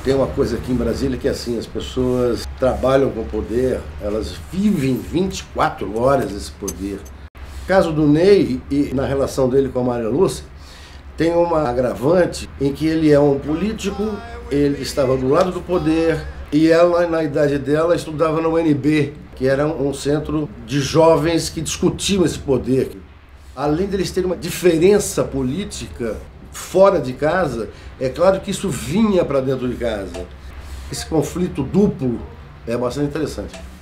Tem uma coisa aqui em Brasília que é assim, as pessoas trabalham com poder, elas vivem 24 horas esse poder. No caso do Ney e na relação dele com a Maria Lúcia, tem uma agravante em que ele é um político, ele estava do lado do poder e ela, na idade dela, estudava no UNB, que era um centro de jovens que discutiam esse poder. Além deles terem uma diferença política fora de casa, é claro que isso vinha para dentro de casa. Esse conflito duplo é bastante interessante.